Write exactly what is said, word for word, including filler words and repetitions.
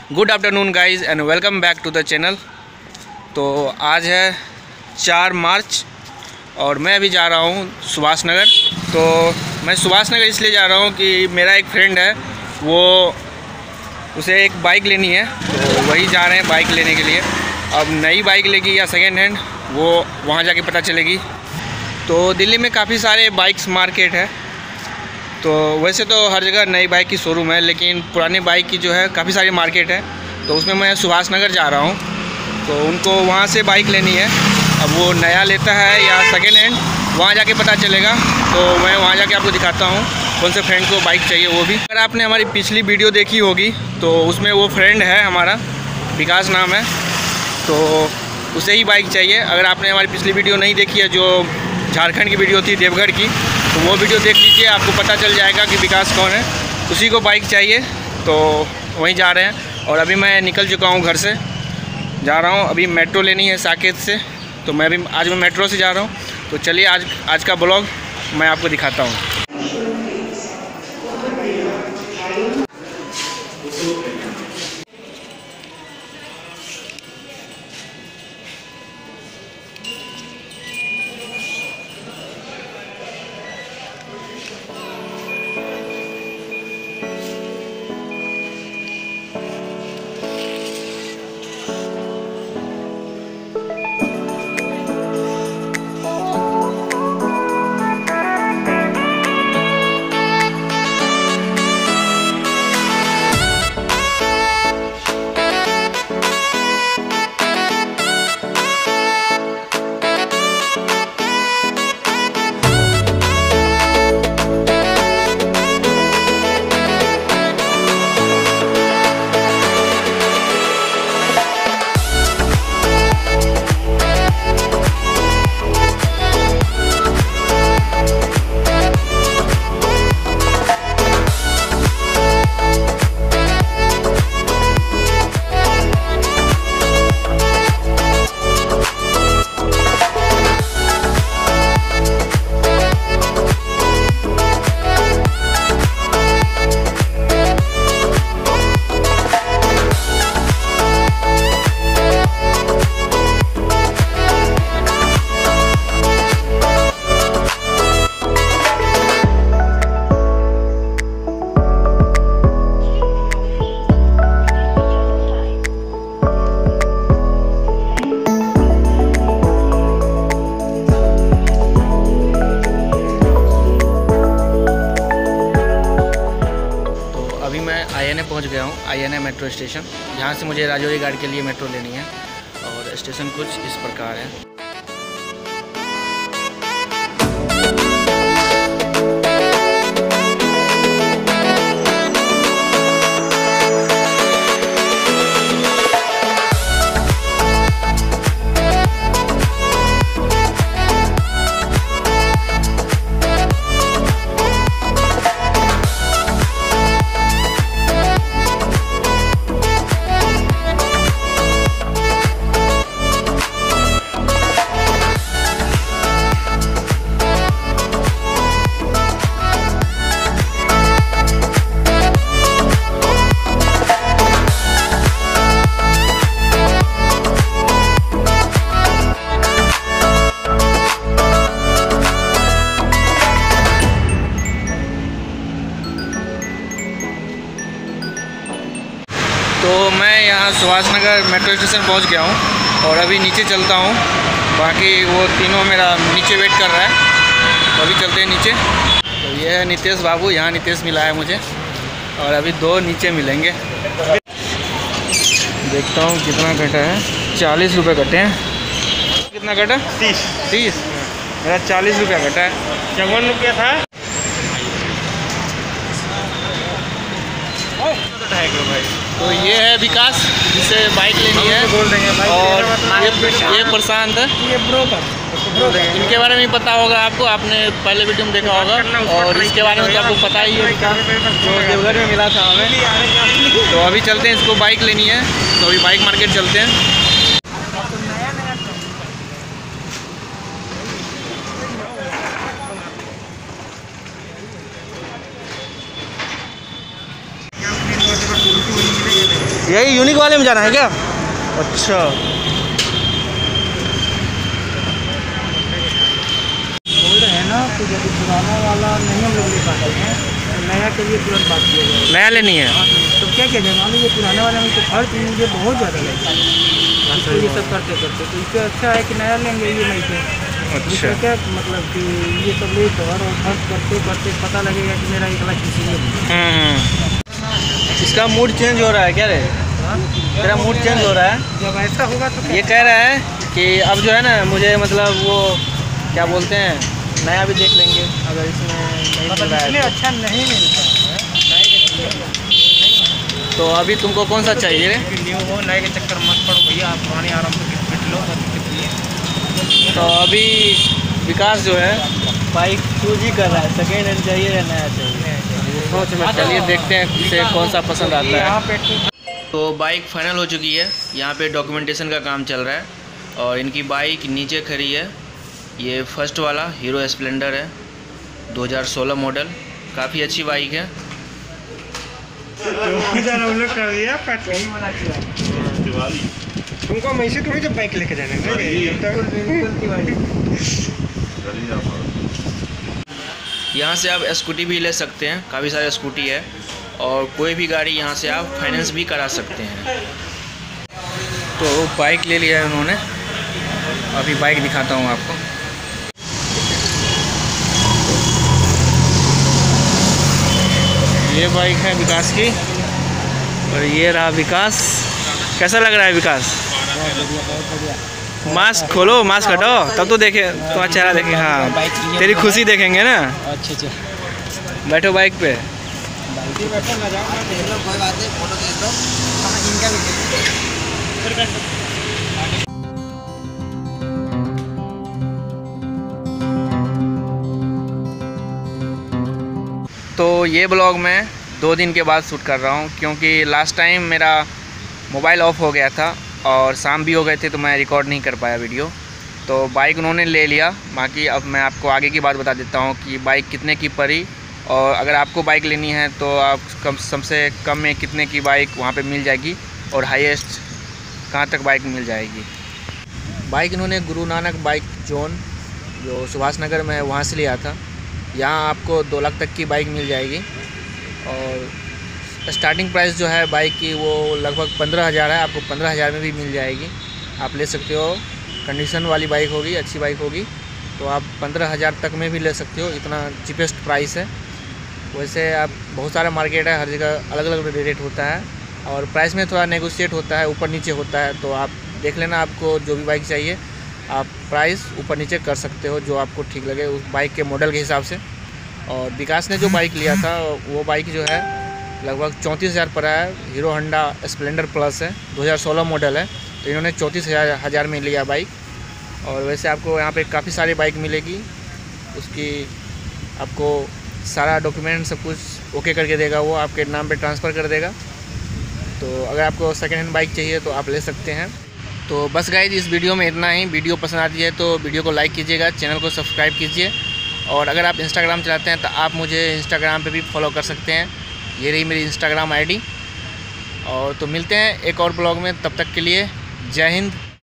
Good afternoon guys and welcome back to the channel. तो आज है चार मार्च और मैं अभी जा रहा हूँ सुभाष नगर। तो मैं सुभाष नगर इसलिए जा रहा हूँ कि मेरा एक फ्रेंड है, वो उसे एक बाइक लेनी है, तो वही जा रहे हैं बाइक लेने के लिए। अब नई बाइक लेगी या सेकेंड हैंड, वो वहाँ जाके पता चलेगी। तो दिल्ली में काफ़ी सारे बाइक्स मार्केट है, तो वैसे तो हर जगह नई बाइक की शोरूम है, लेकिन पुरानी बाइक की जो है काफ़ी सारी मार्केट है। तो उसमें मैं सुभाष नगर जा रहा हूँ, तो उनको वहाँ से बाइक लेनी है। अब वो नया लेता है या सेकेंड हैंड, वहाँ जाके पता चलेगा। तो मैं वहाँ जाके आपको दिखाता हूँ कौन से फ्रेंड को बाइक चाहिए वो भी। अगर आपने हमारी पिछली वीडियो देखी होगी तो उसमें वो फ्रेंड है हमारा, विकास नाम है, तो उसे ही बाइक चाहिए। अगर आपने हमारी पिछली वीडियो नहीं देखी है, जो झारखंड की वीडियो थी देवघर की, तो वो वीडियो देख लीजिए, आपको पता चल जाएगा कि विकास कौन है। उसी को बाइक चाहिए, तो वहीं जा रहे हैं। और अभी मैं निकल चुका हूँ, घर से जा रहा हूँ। अभी मेट्रो लेनी है साकेत से, तो मैं भी आज मैं मेट्रो से जा रहा हूँ। तो चलिए आज आज का ब्लॉग मैं आपको दिखाता हूँ। आई एन ए पहुँच गया हूँ, I in a metro station. यहाँ से मुझे राजौरी गार्ड के लिए मेट्रो लेनी है और स्टेशन कुछ इस प्रकार है। तो मैं यहाँ सुभाष नगर मेट्रो स्टेशन पहुँच गया हूँ और अभी नीचे चलता हूँ। बाकी वो तीनों मेरा नीचे वेट कर रहा है, तो अभी चलते हैं नीचे। तो ये है नितेश बाबू, यहाँ नितेश मिला है मुझे, और अभी दो नीचे मिलेंगे। देखता हूँ कितना कटा है। चालीस रुपये कटे हैं। कितना कटा? तीस तीस मेरा चालीस रुपया कटा है। चौवन रुपया था। भाई तो ये है विकास, जिसे बाइक लेनी है, बोल देंगे भाई। और ये, ये प्रशांत है, ये ब्रोकर। इनके बारे में पता होगा आपको, आपने पहले वीडियो में देखा होगा, और इसके बारे में तो आपको पता ही है, जो देवघर में मिला था हमें। तो अभी चलते हैं, इसको बाइक लेनी है, तो अभी बाइक मार्केट चलते हैं। यही यूनिक वाले में जाना है क्या? अच्छा, है ना, तो जब पुराना वाला नहीं हम लोग ले पाते हैं तो नया के लिए तुरंत बात किया जाए। नया लेनी है तो क्या किया जाए, मान लीजिए पुराने वाले में तो खर्च मुझे बहुत ज़्यादा लगता है, तो ये सब करते करते तो इससे अच्छा है कि नया लेंगे ई एम आई पे। अच्छा, क्या मतलब कि ये सब ले कवर और खर्च करते करते पता लगेगा कि मेरा एक लाख किसी में भी। हम्म, इसका मूड चेंज हो रहा है क्या रे? तेरा मूड चेंज हो रहा है। जब ऐसा होगा तो ये कह रहा है कि अब जो है ना मुझे मतलब वो क्या बोलते हैं, नया भी देख लेंगे अगर इसमें नहीं मिल रहा है। अच्छा नहीं मिलता है तो अभी तुमको कौन सा चाहिए रे? न्यू हो, नए के चक्कर मत पड़ो भैया, आप पुराने आराम से फिट लो, बस कितनी। तो अभी विकास जो है बाइक चूज ही कर रहा है, सेकेंड हैंड चाहिए या नया चाहिए। चलिए देखते हैं इसे कौन सा पसंद आता है। तो बाइक फाइनल हो चुकी है, यहाँ पे डॉक्यूमेंटेशन का काम चल रहा है और इनकी बाइक नीचे खड़ी है। ये फर्स्ट वाला हीरो स्प्लेंडर है, दो हज़ार सोलह मॉडल, काफ़ी अच्छी बाइक है। तुमको मैं से थोड़ी जब बाइक लेके जाना है। यहाँ से आप स्कूटी भी ले सकते हैं, काफ़ी सारे स्कूटी है और कोई भी गाड़ी यहाँ से आप फाइनेंस भी करा सकते हैं। तो बाइक ले लिया है उन्होंने, अभी बाइक दिखाता हूँ आपको। ये बाइक है विकास की और ये रहा विकास। कैसा लग रहा है विकास? मास्क खोलो, मास्क हटाओ तब तो देखे, तुम्हारा चेहरा देखेंगे। हाँ, तेरी खुशी देखेंगे ना। अच्छे अच्छे बैठो बाइक पे। कोई बात नहीं, फोटो खींच दो। इनका भी तो ये ब्लॉग मैं दो दिन के बाद शूट कर रहा हूँ क्योंकि लास्ट टाइम मेरा मोबाइल ऑफ हो गया था और शाम भी हो गए थे तो मैं रिकॉर्ड नहीं कर पाया वीडियो। तो बाइक उन्होंने ले लिया। बाकी अब मैं आपको आगे की बात बता देता हूँ कि बाइक कितने की पड़ी और अगर आपको बाइक लेनी है तो आप कम सबसे कम में कितने की बाइक वहाँ पे मिल जाएगी और हाईएस्ट कहाँ तक बाइक मिल जाएगी। बाइक इन्होंने गुरु नानक बाइक जोन जो सुभाष नगर में है वहाँ से लिया था। यहाँ आपको दो लाख तक की बाइक मिल जाएगी और स्टार्टिंग प्राइस जो है बाइक की वो लगभग पंद्रह हज़ार है। आपको पंद्रह हज़ार में भी मिल जाएगी, आप ले सकते हो। कंडीशन वाली बाइक होगी, अच्छी बाइक होगी तो आप पंद्रह हज़ार तक में भी ले सकते हो, इतना चीपेस्ट प्राइस है। वैसे आप बहुत सारा मार्केट है, हर जगह अलग अलग रेट होता है और प्राइस में थोड़ा नेगोशिएट होता है, ऊपर नीचे होता है। तो आप देख लेना, आपको जो भी बाइक चाहिए आप प्राइस ऊपर नीचे कर सकते हो जो आपको ठीक लगे उस बाइक के मॉडल के हिसाब से। और विकास ने जो बाइक लिया था वो बाइक जो है लगभग चौंतीस हज़ार पड़ा है। हीरो होंडा स्प्लेंडर प्लस है, दो हज़ार सोलह मॉडल है। तो इन्होंने चौंतीस हज़ार हज़ार में लिया बाइक। और वैसे आपको यहाँ पे काफ़ी सारी बाइक मिलेगी, उसकी आपको सारा डॉक्यूमेंट सब कुछ ओके करके देगा, वो आपके नाम पे ट्रांसफ़र कर देगा। तो अगर आपको सेकेंड हैंड बाइक चाहिए तो आप ले सकते हैं। तो बस गाइस इस वीडियो में इतना ही। वीडियो पसंद आती है तो वीडियो को लाइक कीजिएगा, चैनल को सब्सक्राइब कीजिए और अगर आप इंस्टाग्राम चलाते हैं तो आप मुझे इंस्टाग्राम पे भी फॉलो कर सकते हैं। ये रही मेरी इंस्टाग्राम आईडी। और तो मिलते हैं एक और ब्लॉग में, तब तक के लिए जय हिंद,